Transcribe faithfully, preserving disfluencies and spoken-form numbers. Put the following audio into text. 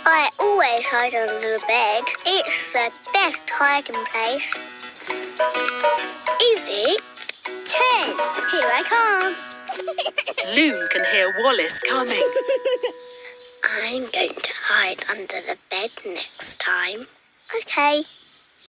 I always hide under the bed. It's the best hiding place. Is it? Ten. Here I come. Loon can hear Wallace coming. I'm going to hide under the bed next time. OK.